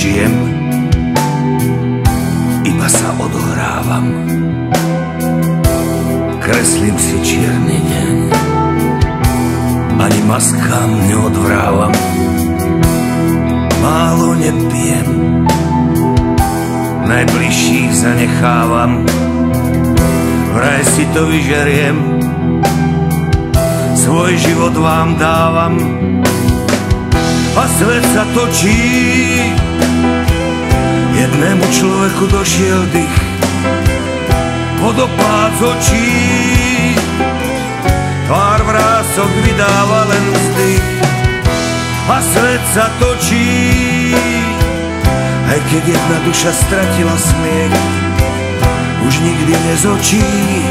nežijem, iba sa odohrávam. Kreslím si čierny deň, ani maskám neodvrávam. Málo nepijem, najbližších zanechávam. Vraj si to vyžeriem, svoj život vám dávam. A svet sa točí, jednému človeku došiel dých, vodopád z očí, tvár vrások vydáva len vzdych. A svet sa točí, aj keď jedna duša stratila smiech, už nikdy nezočí.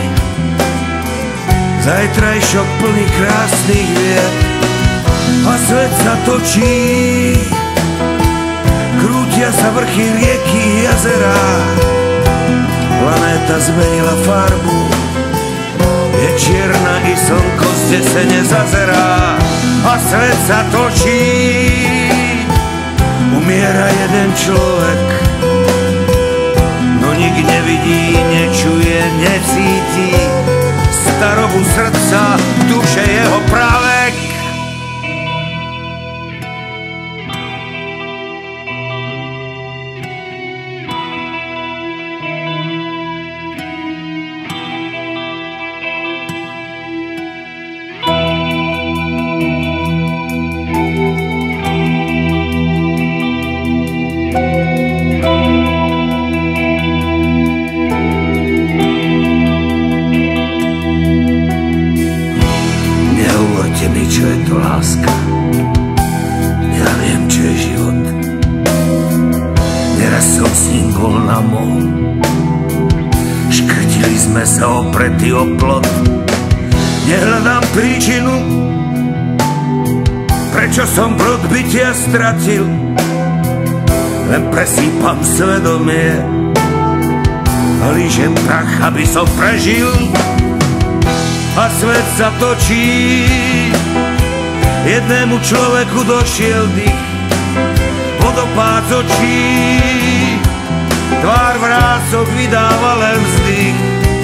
Zajtrajšok plný krásnych vied. A svet sa točí, krútia sa vrchy, rieky, jazerá. Planéta zmenila farbu, je čierna i slnko zdesene zazerá. A svet sa točí, umiera jeden človek, no nik nevidí, nečuje, necíti starobu srdca, duše jeho právek. Nehovorte mi, čo je to láska. Ja viem, čo je život. Neraz som s ním bol na mol. Škrtili sme sa opretý o plot. Nehľadám príčinu, prečo som brod bytia stratil. Len presýpam svedomie a lížem prach, aby som prežil. A svet sa točí, jednému človeku došiel dých, vodopád z očí, tvár vrások vydáva len vzdych.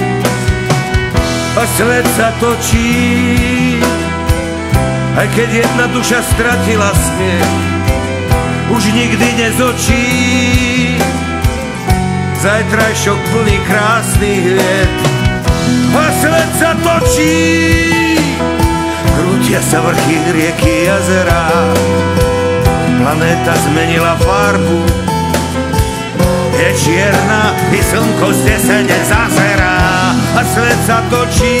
A svet sa točí, aj keď jedna duša stratila smiech, už nikdy nezočí. Zajtrajšok plný krásnych hviezd. A svet sa točí, krútia sa vrchy, rieky, jazerá. Planéta zmenila farbu, je čierna i slnko zdesene zazerá. A svet sa točí,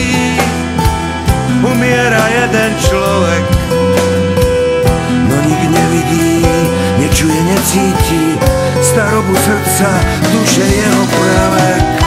umiera jeden človek, no nik nevidí, nečuje, necíti starobu srdca, duše jeho právek.